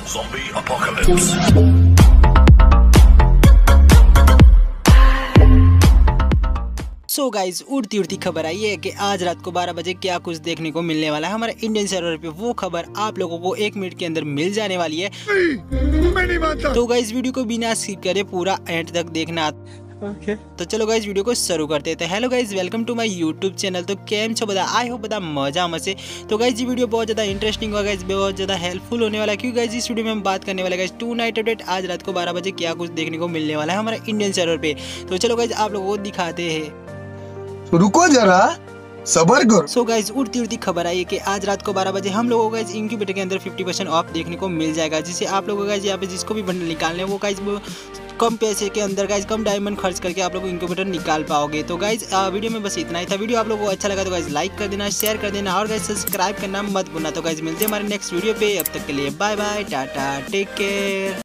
Zombie apocalypse. So guys उड़ती उड़ती खबर आई है कि आज रात को 12 बजे क्या कुछ देखने को मिलने वाला है हमारे इंडियन सर्वर पे। वो खबर आप लोगों को 1 मिनट के अंदर मिल जाने वाली है। मैं नहीं मानता। तो गाइज वीडियो को बिना स्किप करे पूरा एंड तक देखना। तो चलो गाइज वीडियो को शुरू करते हैं। Hello guys, welcome to my YouTube channel. तो केम छो बता, आई होप बता मजा मजे। तो गाइज ये वीडियो बहुत ज़्यादा इंटरेस्टिंग होगा गाइज, बहुत ज़्यादा हेल्पफुल होने वाला है, क्योंकि गाइज इस वीडियो में हम बात करने वाले गाइज 2 नाइट अपडेट आज रात को 12 बजे क्या कुछ देखने को मिलने वाला है हमारे इंडियन सर्वर पे। तो चलो गाइज आप लोगों को दिखाते हैं। रुको जरा सबर करो। सो गाइज उड़ती उड़ती खबर आई है कि आज रात को 12 बजे हम लोगों को गाइज इंक्यूबेटर के अंदर 50% ऑफ देखने को मिल जाएगा, जिससे आप लोगों को गाइज यहाँ पे जिसको भी बंडल निकालने हैं वो गाइज कम पैसे के अंदर गाइज कम डायमंड खर्च करके आप लोग इंक्यूबेटर निकाल पाओगे। तो गाइज वीडियो में बस इतना ही था। वीडियो आप लोगों को अच्छा लगा तो गाइज लाइक कर देना, शेयर कर देना और गाइज सब्सक्राइब करना मत भूलना। तो गाइज मिलते हैं हमारे नेक्स्ट वीडियो पे, अब तक के लिए बाय बाय, टाटा, टेक केयर।